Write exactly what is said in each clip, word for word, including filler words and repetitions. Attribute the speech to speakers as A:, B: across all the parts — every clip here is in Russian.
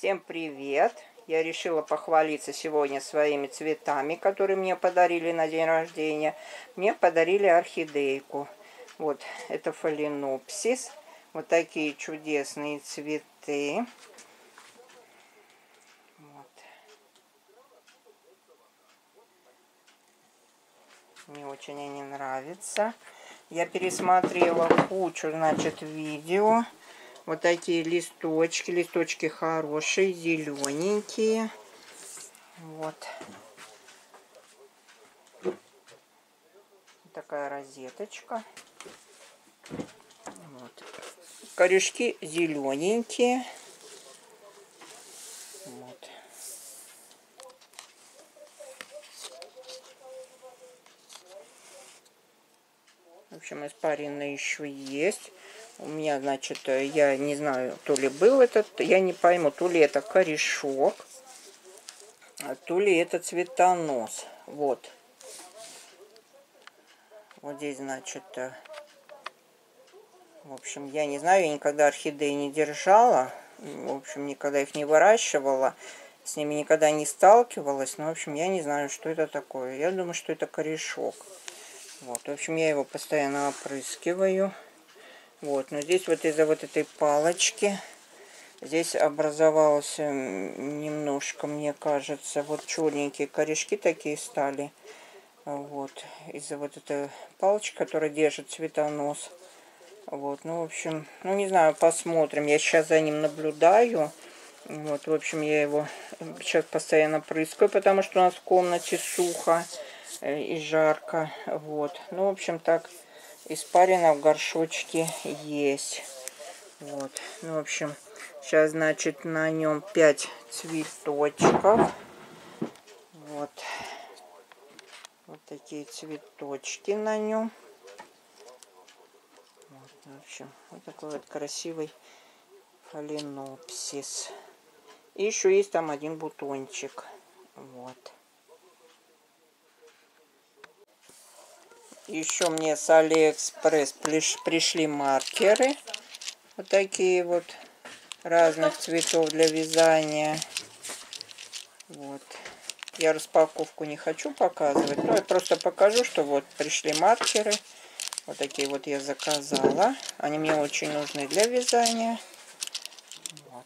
A: Всем привет! Я решила похвалиться сегодня своими цветами, которые мне подарили на день рождения. Мне подарили орхидейку. Вот, это фаленопсис. Вот такие чудесные цветы. Вот. Мне очень они нравятся. Я пересмотрела кучу, значит, видео. Вот такие листочки. Листочки хорошие, зелененькие. Вот. Такая розеточка. Вот. Корешки зелененькие. Вот. В общем, испарина еще есть. У меня, значит, я не знаю, то ли был этот, я не пойму, то ли это корешок, а то ли это цветонос. Вот. Вот здесь, значит, в общем, я не знаю, я никогда орхидеи не держала. В общем, никогда их не выращивала. С ними никогда не сталкивалась. Но, в общем, я не знаю, что это такое. Я думаю, что это корешок. Вот, в общем, я его постоянно опрыскиваю. Вот, но здесь вот из-за вот этой палочки, здесь образовалось немножко, мне кажется, вот черненькие корешки такие стали. Вот, из-за вот этой палочки, которая держит цветонос. Вот, ну, в общем, ну, не знаю, посмотрим. Я сейчас за ним наблюдаю. Вот, в общем, я его сейчас постоянно прыскаю, потому что у нас в комнате сухо и жарко. Вот, ну, в общем, так, испарина в горшочке есть. Вот, ну, в общем, сейчас, значит, на нем пять цветочков. Вот, вот такие цветочки на нем. Вот, в общем, вот такой вот красивый фаленопсис. И еще есть там один бутончик. Вот. Еще мне с Алиэкспресс пришли маркеры. Вот такие вот разных цветов для вязания. Вот. Я распаковку не хочу показывать, но я просто покажу, что вот пришли маркеры. Вот такие вот я заказала. Они мне очень нужны для вязания. Вот.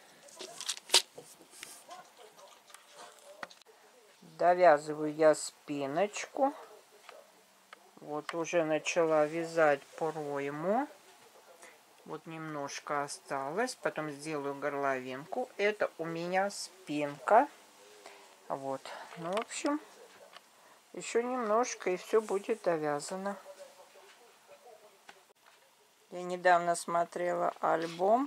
A: Довязываю я спиночку. Вот уже начала вязать пройму. Вот немножко осталось. Потом сделаю горловинку. Это у меня спинка. Вот. Ну, в общем, еще немножко и все будет довязано. Я недавно смотрела альбом.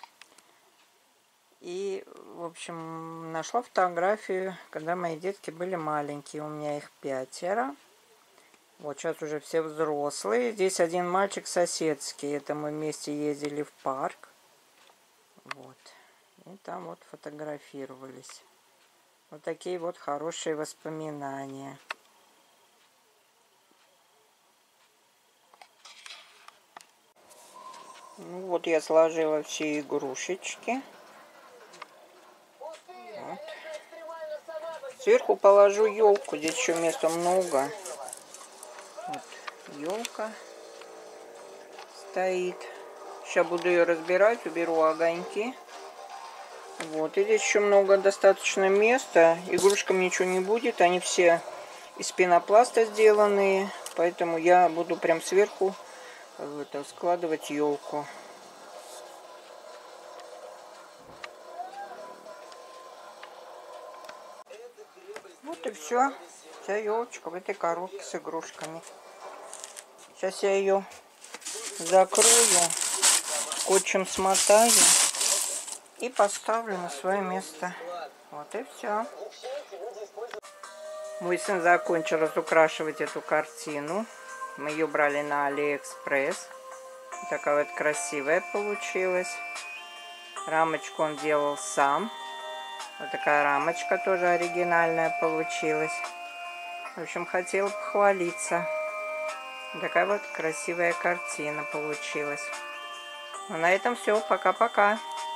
A: И, в общем, нашла фотографию, когда мои детки были маленькие. У меня их пятеро. Вот сейчас уже все взрослые. Здесь один мальчик соседский. Это мы вместе ездили в парк. Вот. И там вот фотографировались. Вот такие вот хорошие воспоминания. Ну, вот я сложила все игрушечки. Вот. Сверху положу елку. Здесь еще места много. Вот елка стоит. Сейчас буду ее разбирать, уберу огоньки. Вот, и здесь еще много достаточно места. Игрушкам ничего не будет, они все из пенопласта сделанные. Поэтому я буду прям сверху это, складывать елку. Вот и все. Вся елочка в этой коробке с игрушками. Сейчас я ее закрою, скотчем смотаю и поставлю на свое место. Вот и все. Мой сын закончил разукрашивать эту картину. Мы ее брали на Алиэкспресс. Такая вот красивая получилась. Рамочку он делал сам. Вот такая рамочка тоже оригинальная получилась. В общем, хотела похвалиться. Такая вот красивая картина получилась. Ну, на этом все. Пока-пока.